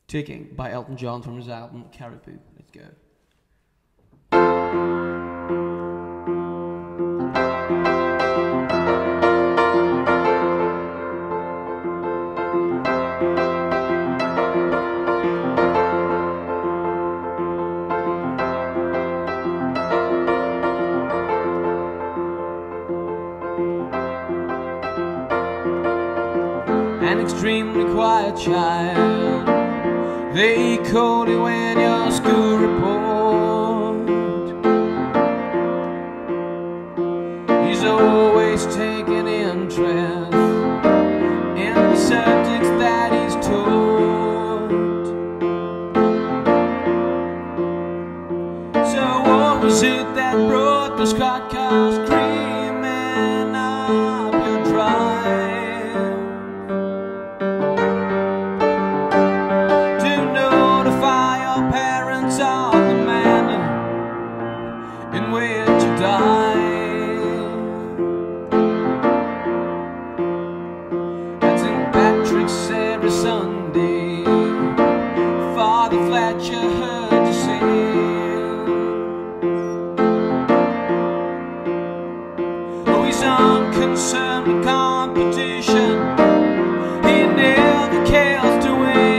Ticking by Elton John from his album Caribou. Let's go. An extremely quiet child, they call you in your school report. He's always taking interest in the subjects that he's taught. So what was it that brought the squad car screaming up your drive? In which you die. At St. Patrick's every Sunday, Father Fletcher heard you sing. Oh, he's unconcerned with competition, he never cares to win.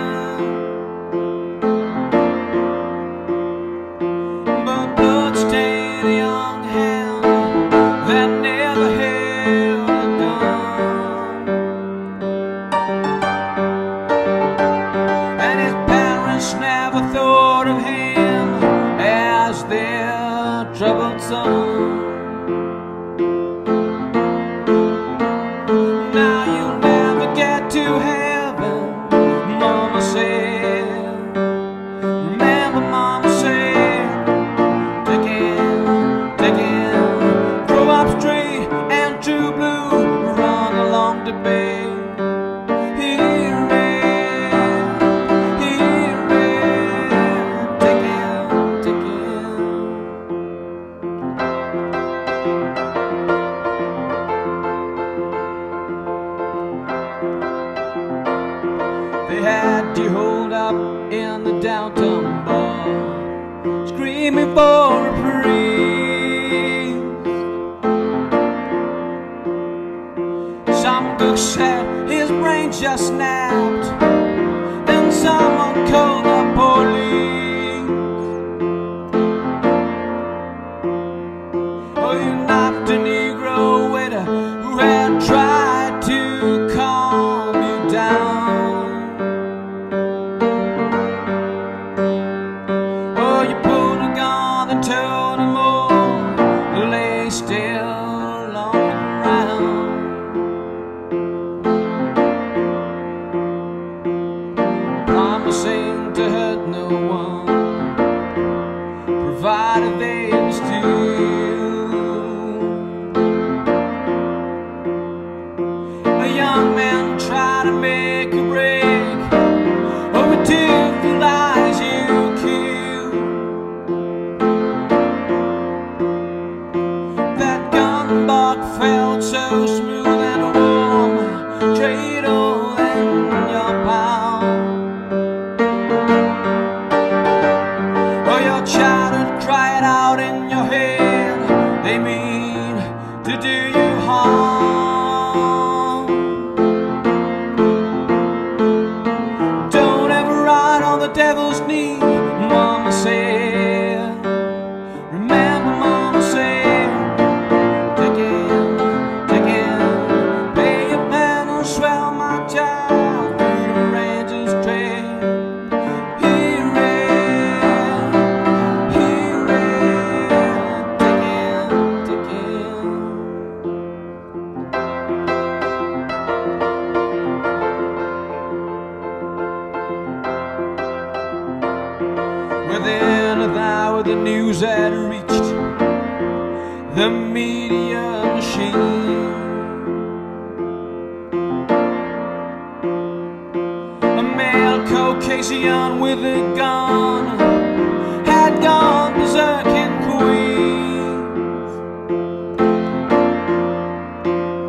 Never thought of him as their troubled son. Now you'll never get to heaven, Mama said. Remember, Mama said, take in, grow up straight and true blue, run along the bay. They had you hold up in the downtown bar, screaming for a praise. Some book said his brain just snapped, then someone called the police. Oh, you knocked a Negro waiter who had tried to calm you down. Told him all, lay still on the ground. Promising to hurt no one, provided they was still. A young man tried to make a break over two lies you killed. Felt so smooth and warm, cradle in your palm. Oh, your childhood cried out in your head, they mean to do you harm. Don't ever ride on the devil's knee, Mama said. Remember, Mama said, within an hour the news had reached the media machine. A male Caucasian with a gun had gone berserk in Queens.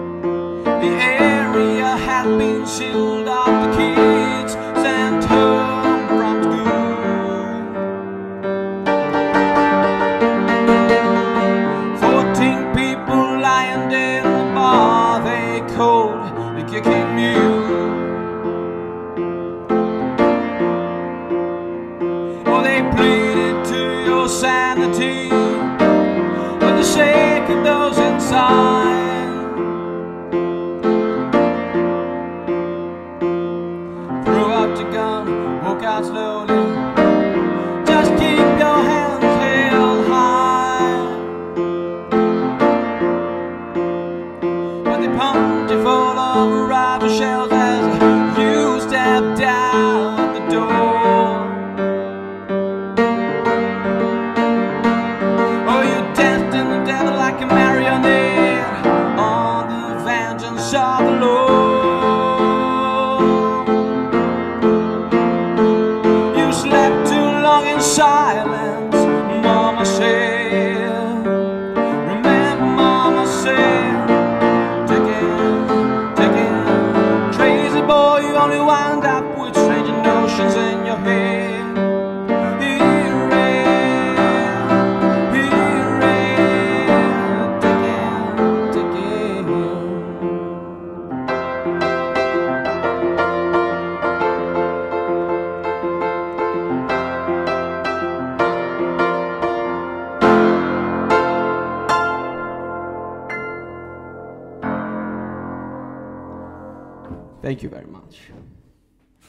The area had been sealed off, the kids sent her pleaded to your sanity with the shake of those inside. Throw out your gun, walk out slowly. Just keep your hands held high. But they pumped you full of rifle shells as you stepped out the door. Oh, you danced in the devil like a marionette on the vengeance of the Lord. You slept too long in silence, Mama said. Remember, Mama said, take it, crazy boy, you only wind up with strange notions in your head. Thank you very much.